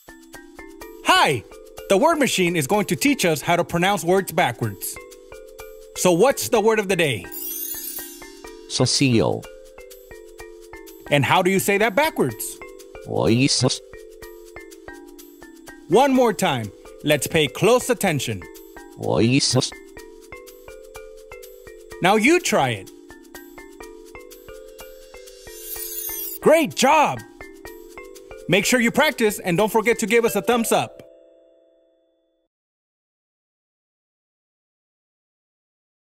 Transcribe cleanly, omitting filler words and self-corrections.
Hi! The word machine is going to teach us how to pronounce words backwards. So what's the word of the day? CECILE. And how do you say that backwards? CECILE. One more time. Let's pay close attention. CECILE. Now you try it. Great job! Make sure you practice and don't forget to give us a thumbs up.